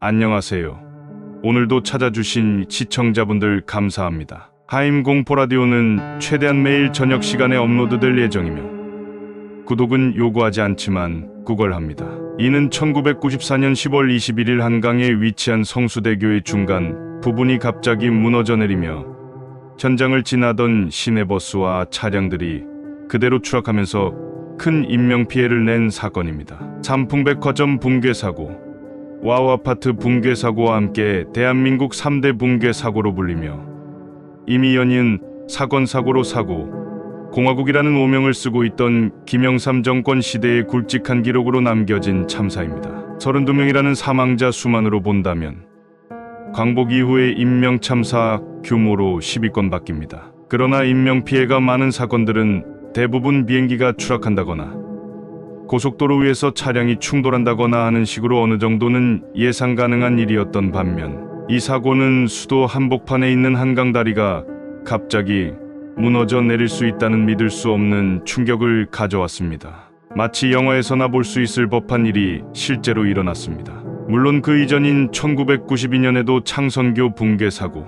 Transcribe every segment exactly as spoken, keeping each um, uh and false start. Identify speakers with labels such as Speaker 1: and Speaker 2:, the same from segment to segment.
Speaker 1: 안녕하세요. 오늘도 찾아주신 시청자분들 감사합니다. 하임 공포라디오는 최대한 매일 저녁 시간에 업로드될 예정이며 구독은 요구하지 않지만 구걸합니다. 이는 천구백구십사 년 시월 이십일일 한강에 위치한 성수대교의 중간 부분이 갑자기 무너져 내리며 현장을 지나던 시내버스와 차량들이 그대로 추락하면서 큰 인명피해를 낸 사건입니다. 삼풍백화점 붕괴사고, 와우아파트 붕괴사고와 함께 대한민국 삼 대 붕괴사고로 불리며 이미 연이은 사건사고로 사고, 공화국이라는 오명을 쓰고 있던 김영삼 정권 시대의 굵직한 기록으로 남겨진 참사입니다. 서른두 명이라는 사망자 수만으로 본다면 광복 이후의 인명참사 규모로 십 위권 밖입니다. 그러나 인명피해가 많은 사건들은 대부분 비행기가 추락한다거나 고속도로 위에서 차량이 충돌한다거나 하는 식으로 어느 정도는 예상 가능한 일이었던 반면 이 사고는 수도 한복판에 있는 한강다리가 갑자기 무너져 내릴 수 있다는 믿을 수 없는 충격을 가져왔습니다. 마치 영화에서나 볼 수 있을 법한 일이 실제로 일어났습니다. 물론 그 이전인 천구백구십이 년에도 창선교 붕괴사고,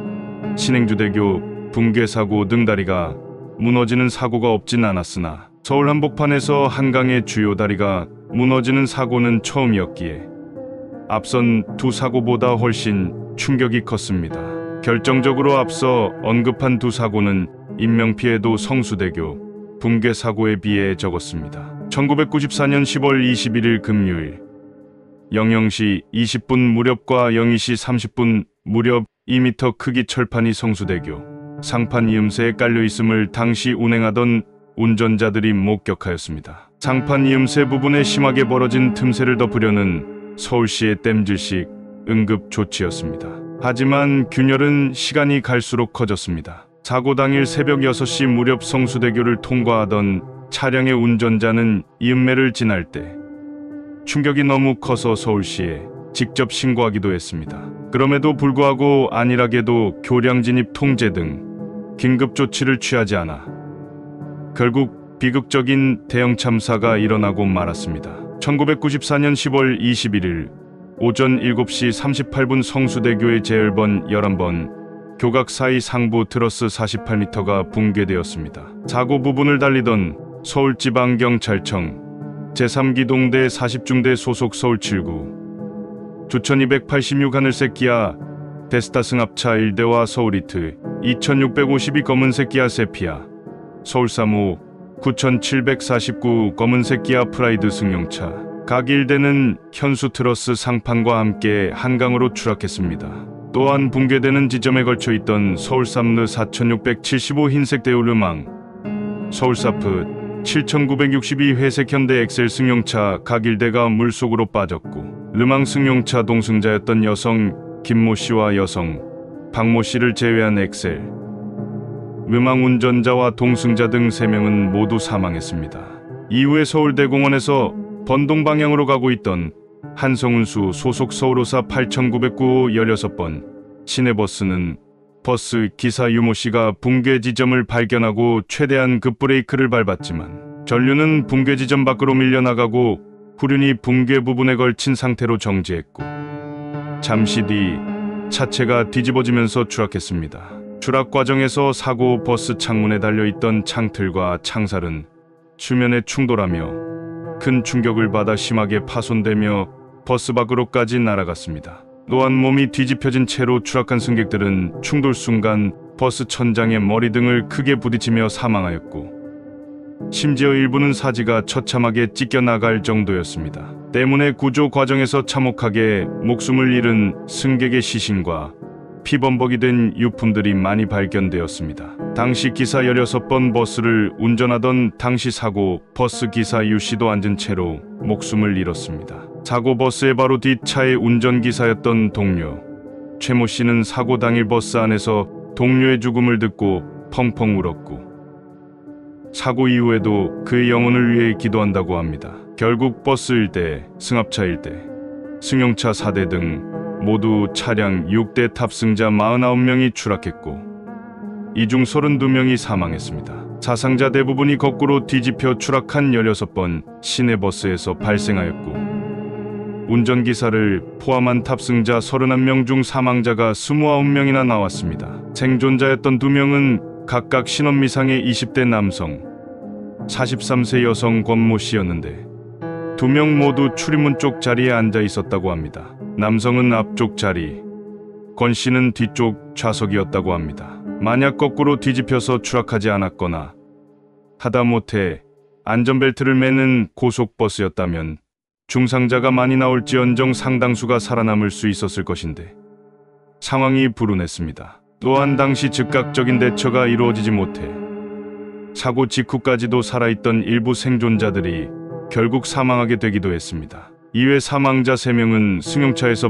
Speaker 1: 신행주대교 붕괴사고 등 다리가 무너지는 사고가 없진 않았으나 서울 한복판에서 한강의 주요 다리가 무너지는 사고는 처음이었기에 앞선 두 사고보다 훨씬 충격이 컸습니다. 결정적으로 앞서 언급한 두 사고는 인명피해도 성수대교 붕괴사고에 비해 적었습니다. 천구백구십사 년 시월 이십일일 금요일 영영 시 이십 분 무렵과 영이 시 삼십 분 무렵 이 미터 크기 철판이 성수대교 상판 이음새에 깔려 있음을 당시 운행하던 운전자들이 목격하였습니다. 상판 이음새 부분에 심하게 벌어진 틈새를 덮으려는 서울시의 땜질식 응급 조치였습니다. 하지만 균열은 시간이 갈수록 커졌습니다. 사고 당일 새벽 여섯 시 무렵 성수대교를 통과하던 차량의 운전자는 이음매를 지날 때 충격이 너무 커서 서울시에 직접 신고하기도 했습니다. 그럼에도 불구하고 안일하게도 교량 진입 통제 등 긴급 조치를 취하지 않아 결국 비극적인 대형 참사가 일어나고 말았습니다. 천구백구십사 년 시월 이십일일 오전 일곱 시 삼십팔 분 성수대교의 제열번 열한 번 교각 사이 상부 트러스 사십팔 미터가 붕괴되었습니다. 사고 부분을 달리던 서울지방경찰청 제삼 기동대 사십 중대 소속 서울 칠구 주천이백팔십육 하늘색 기아 데스타 승합차 일 대와 서울이트 이천육백오십이 검은색 기아 세피아 서울 삼 호 구천칠백사십구 검은색 기아 프라이드 승용차 각 일 대는 현수 트러스 상판과 함께 한강으로 추락했습니다. 또한 붕괴되는 지점에 걸쳐 있던 서울 삼 르 사천육백칠십오 흰색 대우르망 서울 사프 칠천구백육십이 회색 현대 엑셀 승용차 각 일 대가 물속으로 빠졌고 르망 승용차 동승자였던 여성 김모 씨와 여성 박모 씨를 제외한 엑셀 르망 운전자와 동승자 등 세 명은 모두 사망했습니다. 이후에 서울대공원에서 번동 방향으로 가고 있던 한성운수 소속 서울오사 팔천구백구 호 열여섯 번 시내버스는 버스 기사 유모 씨가 붕괴 지점을 발견하고 최대한 급브레이크를 밟았지만 전류는 붕괴 지점 밖으로 밀려나가고 후륜이 붕괴 부분에 걸친 상태로 정지했고 잠시 뒤 차체가 뒤집어지면서 추락했습니다. 추락 과정에서 사고 버스 창문에 달려있던 창틀과 창살은 수면에 충돌하며 큰 충격을 받아 심하게 파손되며 버스 밖으로까지 날아갔습니다. 또한 몸이 뒤집혀진 채로 추락한 승객들은 충돌 순간 버스 천장에 머리 등을 크게 부딪히며 사망하였고 심지어 일부는 사지가 처참하게 찢겨나갈 정도였습니다. 때문에 구조 과정에서 참혹하게 목숨을 잃은 승객의 시신과 피범벅이 된 유품들이 많이 발견되었습니다. 당시 기사 열여섯 번 버스를 운전하던 당시 사고 버스 기사 유 씨도 앉은 채로 목숨을 잃었습니다. 사고 버스의 바로 뒷 차의 운전기사였던 동료 최모 씨는 사고 당일 버스 안에서 동료의 죽음을 듣고 펑펑 울었고 사고 이후에도 그의 영혼을 위해 기도한다고 합니다. 결국 버스 일 대, 승합차 일 대, 승용차 사 대 등 모두 차량 육 대 탑승자 사십구 명이 추락했고 이 중 서른두 명이 사망했습니다. 사상자 대부분이 거꾸로 뒤집혀 추락한 열여섯 번 시내버스에서 발생하였고 운전기사를 포함한 탑승자 서른한 명 중 사망자가 이십구 명이나 나왔습니다. 생존자였던 두 명은 각각 신혼미상의 이십 대 남성, 사십삼 세 여성 권모 씨였는데 두 명 모두 출입문 쪽 자리에 앉아 있었다고 합니다. 남성은 앞쪽 자리, 권 씨는 뒤쪽 좌석이었다고 합니다. 만약 거꾸로 뒤집혀서 추락하지 않았거나 하다못해 안전벨트를 매는 고속버스였다면 중상자가 많이 나올지언정 상당수가 살아남을 수 있었을 것인데 상황이 불운했습니다. 또한 당시 즉각적인 대처가 이루어지지 못해 사고 직후까지도 살아있던 일부 생존자들이 결국 사망하게 되기도 했습니다. 이외 사망자 세 명은 승용차에서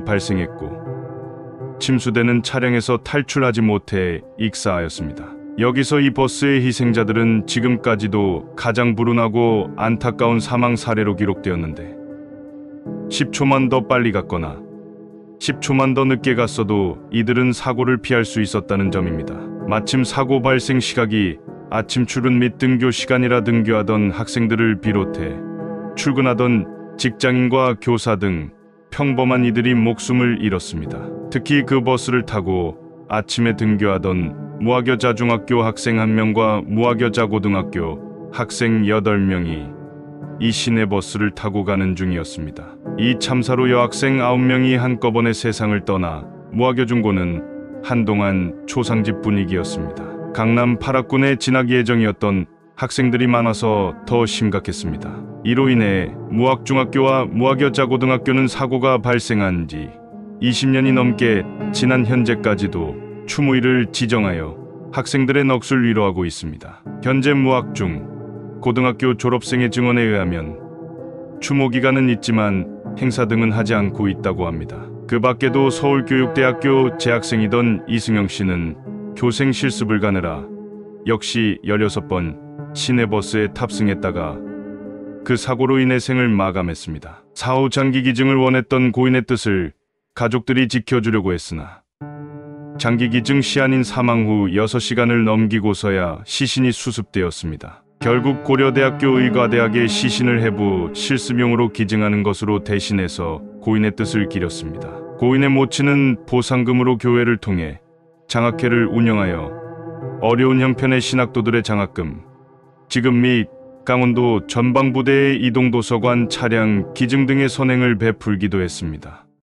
Speaker 1: 발생했고 침수되는 차량에서 탈출하지 못해 익사하였습니다. 여기서 이 버스의 희생자들은 지금까지도 가장 불운하고 안타까운 사망 사례로 기록되었는데 십 초만 더 빨리 갔거나 십 초만 더 늦게 갔어도 이들은 사고를 피할 수 있었다는 점입니다. 마침 사고 발생 시각이 아침 출근 및 등교 시간이라 등교하던 학생들을 비롯해 출근하던 직장인과 교사 등 평범한 이들이 목숨을 잃었습니다. 특히 그 버스를 타고 아침에 등교하던 무학여자 중학교 학생 한 명과 무학여자 고등학교 학생 여덟 명이 이 시내버스를 타고 가는 중이었습니다. 이 참사로 여학생 아홉 명이 한꺼번에 세상을 떠나 무학여 중고는 한동안 초상집 분위기였습니다. 강남 팔학군에 진학 예정이었던 학생들이 많아서 더 심각했습니다. 이로 인해 무학중학교와 무학여자 고등학교는 사고가 발생한 지 이십 년이 넘게 지난 현재까지도 추모일을 지정하여 학생들의 넋을 위로하고 있습니다. 현재 무학중 고등학교 졸업생의 증언에 의하면 추모 기간은 있지만 행사 등은 하지 않고 있다고 합니다. 그 밖에도 서울교육대학교 재학생이던 이승영 씨는 교생 실습을 가느라 역시 열여섯 번 시내버스에 탑승했다가 그 사고로 인해 생을 마감했습니다. 사후 장기 기증을 원했던 고인의 뜻을 가족들이 지켜주려고 했으나 장기 기증 시한인 사망 후 여섯 시간을 넘기고서야 시신이 수습되었습니다. 결국 고려대학교 의과대학에 시신을 해부 실습용으로 기증하는 것으로 대신해서 고인의 뜻을 기렸습니다. 고인의 모친은 보상금으로 교회를 통해 장학회를 운영하여 어려운 형편의 신학도들의 장학금, 지급 및 강원도 전방부대의 이동도서관 차량 기증 등의 선행을 베풀기도 했습니다.